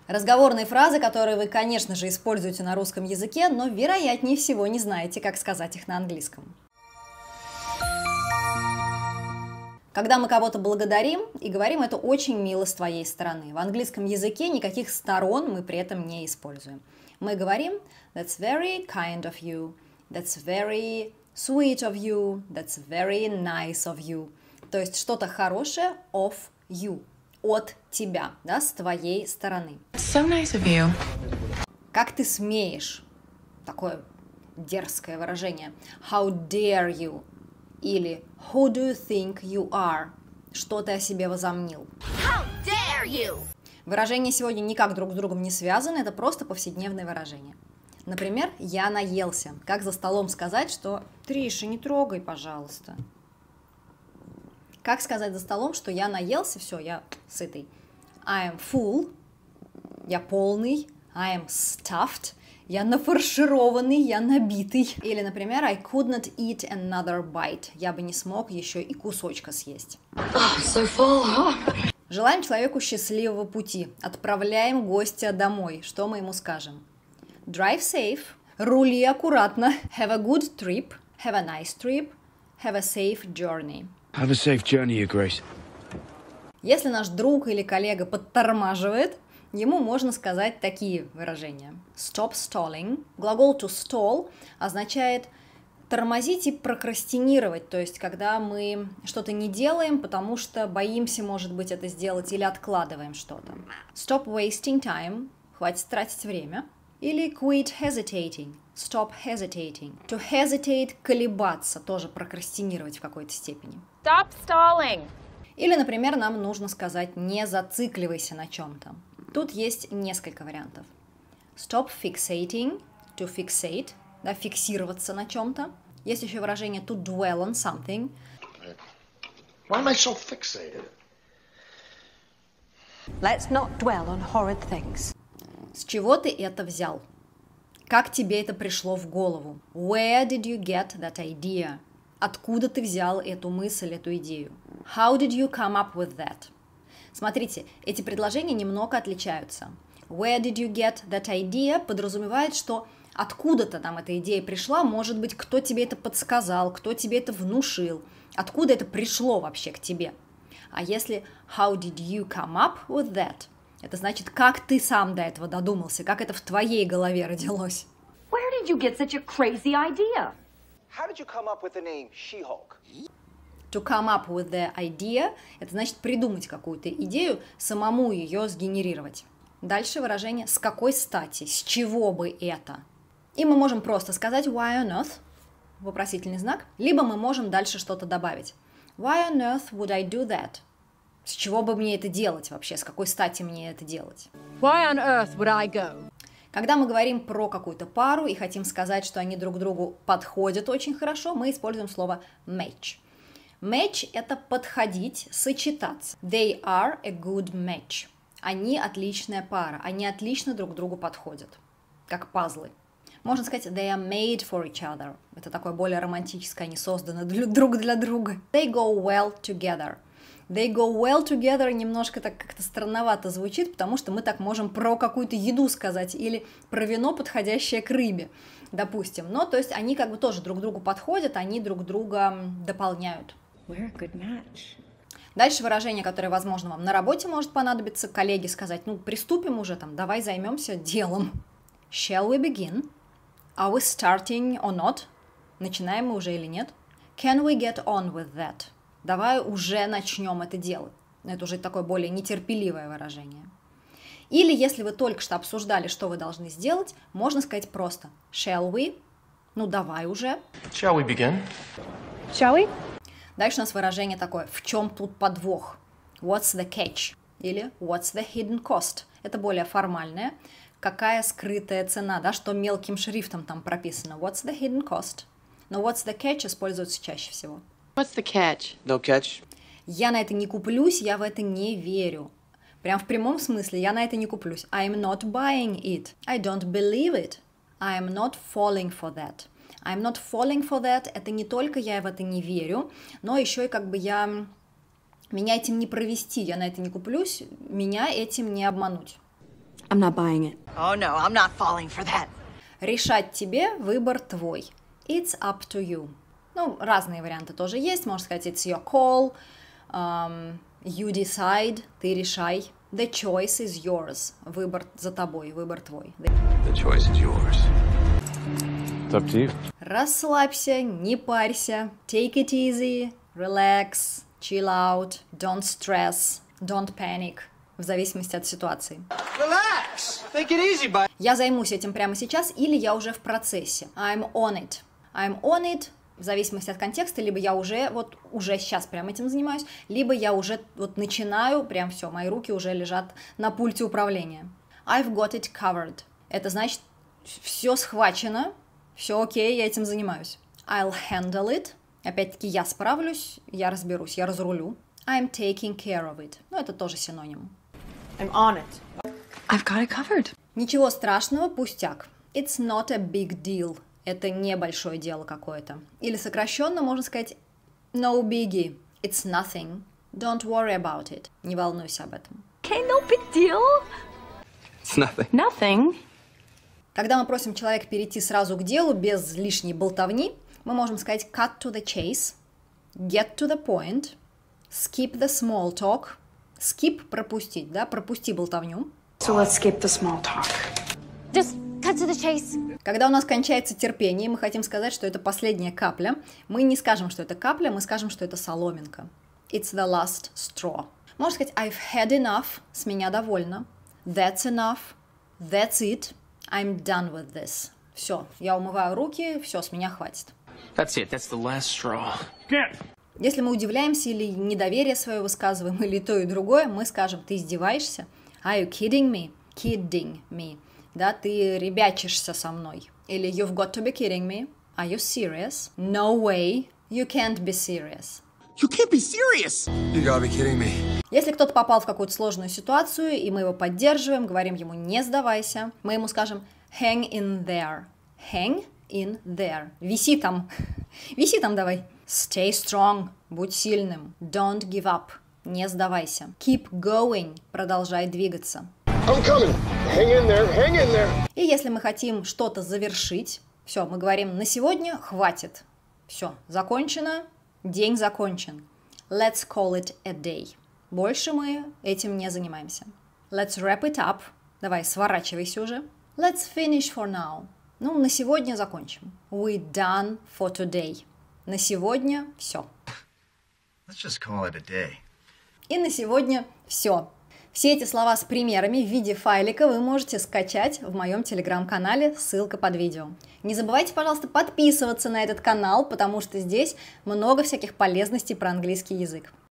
Разговорные фразы, которые вы, конечно же, используете на русском языке, но вероятнее всего не знаете, как сказать их на английском. Когда мы кого-то благодарим и говорим, это очень мило с твоей стороны. В английском языке никаких сторон мы при этом не используем. Мы говорим "That's very kind of you", "That's very sweet of you", "That's very nice of you". То есть что-то хорошее of you, от тебя, да, с твоей стороны. So nice of you. Как ты смеешь? Такое дерзкое выражение. How dare you? Или who do you think you are? Что ты о себе возомнил? How dare you? Выражения сегодня никак друг с другом не связаны, это просто повседневные выражения. Например, я наелся. Как за столом сказать, что Триша, не трогай, пожалуйста. Как сказать за столом, что я наелся, все, я сытый. I am full, я полный. I am stuffed, я нафаршированный, я набитый. Или, например, I could not eat another bite, я бы не смог еще и кусочка съесть. So full, huh? Желаем человеку счастливого пути. Отправляем гостя домой. Что мы ему скажем? Drive safe, рули аккуратно. Have a good trip, have a nice trip, have a safe journey. Have a safe journey, Your Grace. Если наш друг или коллега подтормаживает, ему можно сказать такие выражения. Stop stalling. Глагол to stall означает тормозить и прокрастинировать, то есть когда мы что-то не делаем, потому что боимся, может быть, это сделать, или откладываем что-то. Stop wasting time. Хватит тратить время. Или quit hesitating. Stop hesitating. To hesitate – колебаться, тоже прокрастинировать в какой-то степени. Stop stalling. Или, например, нам нужно сказать «не зацикливайся на чем-то». Тут есть несколько вариантов. Stop fixating, to fixate, да, фиксироваться на чем-то. Есть еще выражение to dwell on something. Why am I so fixated? Let's not dwell on horrid things. С чего ты это взял? Как тебе это пришло в голову? Where did you get that idea? Откуда ты взял эту мысль, эту идею? How did you come up with that? Смотрите, эти предложения немного отличаются. Where did you get that idea подразумевает, что откуда-то там эта идея пришла, может быть, кто тебе это подсказал, кто тебе это внушил, откуда это пришло вообще к тебе. А если how did you come up with that, это значит, как ты сам до этого додумался, как это в твоей голове родилось. Where did you get such a crazy idea? How did you come up with the name She-Hulk? To come up with the idea – это значит придумать какую-то идею, самому ее сгенерировать. Дальше выражение «с какой стати?», «с чего бы это?». И мы можем просто сказать «why on earth?» – вопросительный знак, либо мы можем дальше что-то добавить. «Why on earth would I do that?» – «с чего бы мне это делать вообще, с какой стати мне это делать?» Why on earth would I go? Когда мы говорим про какую-то пару и хотим сказать, что они друг другу подходят очень хорошо, мы используем слово match. Match – это подходить, сочетаться. They are a good match. Они отличная пара, они отлично друг другу подходят, как пазлы. Можно сказать they are made for each other. Это такое более романтическое, они созданы друг для друга. They go well together. They go well together немножко так как-то странновато звучит, потому что мы так можем про какую-то еду сказать или про вино, подходящее к рыбе, допустим. Но то есть они как бы тоже друг другу подходят, они друг друга дополняют. We're a good match. Дальше выражение, которое, возможно, вам на работе может понадобиться, коллеге сказать, ну, приступим уже, там, давай займемся делом. Shall we begin? Are we starting or not? Начинаем мы уже или нет? Can we get on with that? Давай уже начнем это делать. Это уже такое более нетерпеливое выражение. Или если вы только что обсуждали, что вы должны сделать, можно сказать просто shall we? Ну, давай уже. Shall we begin? Shall we? Дальше у нас выражение такое, в чем тут подвох? What's the catch? Или what's the hidden cost? Это более формальное. Какая скрытая цена, да, что мелким шрифтом там прописано. What's the hidden cost? Но what's the catch используется чаще всего. What's the catch? No catch? Я на это не куплюсь, я в это не верю. Прям в прямом смысле, я на это не куплюсь. I'm not buying it. I don't believe it. I'm not falling for that. I'm not falling for that. Это не только я в это не верю, но еще и как бы меня этим не провести, я на это не куплюсь, меня этим не обмануть. I'm not buying it. Oh no, I'm not falling for that. Решать тебе, выбор твой. It's up to you. Ну, разные варианты тоже есть. Можно сказать, it's your call, you decide, ты решай. The choice is yours. Выбор за тобой, выбор твой. The choice is yours. It's up to you. Расслабься, не парься. Take it easy, relax, chill out, don't stress, don't panic. В зависимости от ситуации. Relax. Take it easy, bud. Я займусь этим прямо сейчас, или я уже в процессе. I'm on it. I'm on it. В зависимости от контекста, либо я уже сейчас прям этим занимаюсь, либо я уже начинаю, прям все, мои руки уже лежат на пульте управления. I've got it covered. Это значит, все схвачено, все окей, я этим занимаюсь. I'll handle it. Опять-таки, я справлюсь, я разберусь, я разрулю. I'm taking care of it. Ну, это тоже синоним. I'm on it. I've got it covered. Ничего страшного, пустяк. It's not a big deal. Это небольшое дело какое-то. Или сокращенно можно сказать no biggie. It's nothing. Don't worry about it. Не волнуйся об этом. Okay, no big deal. It's nothing. Nothing. Когда мы просим человека перейти сразу к делу, без лишней болтовни, мы можем сказать cut to the chase, get to the point, skip the small talk. Skip – пропустить, да, пропусти болтовню. So let's skip the small talk. Just cut to the chase. Когда у нас кончается терпение, и мы хотим сказать, что это последняя капля, мы не скажем, что это капля, мы скажем, что это соломинка. It's the last straw. Можно сказать I've had enough, с меня довольно. That's enough. That's it. I'm done with this. Все, я умываю руки, все, с меня хватит. That's it. That's the last straw. Если мы удивляемся или недоверие свое высказываем, или то и другое, мы скажем, ты издеваешься? Are you kidding me? Kidding me. Да, ты ребячишься со мной. Или you've got to be kidding me. Are you serious? No way. You can't be serious. You can't be serious! You gotta be kidding me. Если кто-то попал в какую-то сложную ситуацию, и мы его поддерживаем, говорим ему «не сдавайся», мы ему скажем «hang in there». Hang in there. Виси там. Виси там давай. Stay strong. Будь сильным. Don't give up. Не сдавайся. Keep going. Продолжай двигаться. I'm coming. Hang in there. Hang in there. И если мы хотим что-то завершить, все, мы говорим «на сегодня хватит». Все, закончено, день закончен. Let's call it a day. Больше мы этим не занимаемся. Let's wrap it up. Давай, сворачивайся уже. Let's finish for now. Ну, на сегодня закончим. We're done for today. На сегодня все. Let's just call it a day. И на сегодня все. Все эти слова с примерами в виде файлика вы можете скачать в моем телеграм-канале, ссылка под видео. Не забывайте, пожалуйста, подписываться на этот канал, потому что здесь много всяких полезностей про английский язык.